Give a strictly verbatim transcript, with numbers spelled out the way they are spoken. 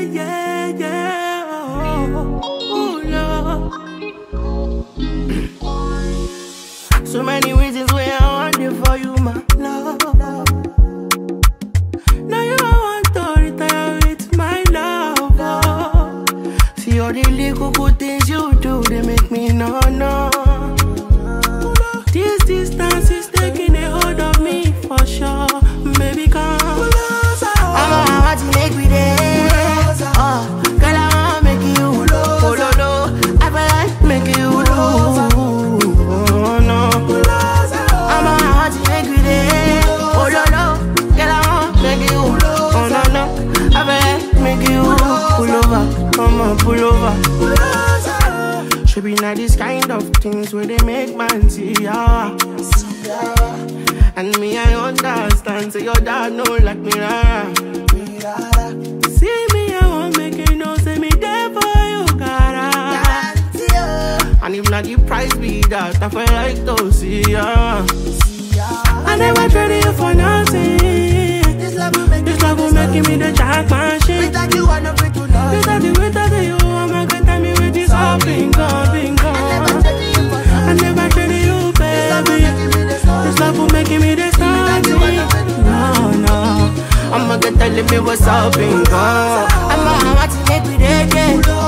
yeah, yeah. Oh, oh, Lord. So many reasons why I want it for you, my love. Now you want to retire with my love. Oh. See all the little good things you do, they make me no, no. This distance is taking a hold of me for sure. Baby, come. I'm a want to make me there. Oh, girl, I want to make you. Oh, no, no. I feel like make you. Oh, no. I'm a want to make me there. Oh, no, no. Girl, I want to make you. Oh, no, no. I feel like make you. Pull over. Come on, pull over. Should be not this kind of things where they make man see ya. And me, I understand, so your dad know like me, rara. See me, I won't make you know, say me there for you, cara. And if not the price be that, I feel like to see ya. I never traded you for nothing. This love will make, this love will make me the jack machine. Without you, I never do nothing. Without you, without you, I'm not gonna tell me with this all bingo, bingo. I never traded you, baby. This love will make me the star. No, no. I'ma get telling me what's up, bingo. I'ma have to make me the